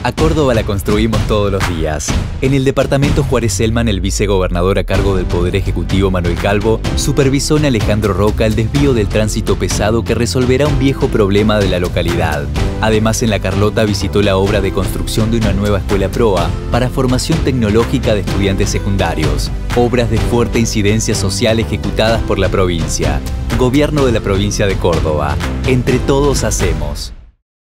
A Córdoba la construimos todos los días. En el departamento Juárez Celman, el vicegobernador a cargo del Poder Ejecutivo, Manuel Calvo, supervisó en Alejandro Roca el desvío del tránsito pesado que resolverá un viejo problema de la localidad. Además, en La Carlota visitó la obra de construcción de una nueva escuela proa para formación tecnológica de estudiantes secundarios. Obras de fuerte incidencia social ejecutadas por la provincia. Gobierno de la provincia de Córdoba. Entre todos hacemos.